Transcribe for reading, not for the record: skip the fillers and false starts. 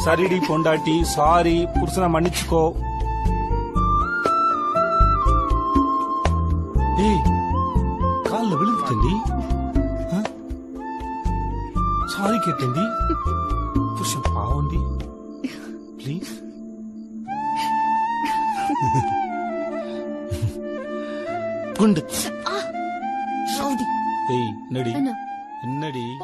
சரிடி பொண்டாட்டி, சாரி, புருஷனை மன்னிச்சுக்கோ. ஏய், காலில் விழுந்துட்டேன்டி. சாரி கேட்டேன்டி. புருஷன் பாவண்டி. ப்ளீஸ். குண்டு. ஏய், என்னடி?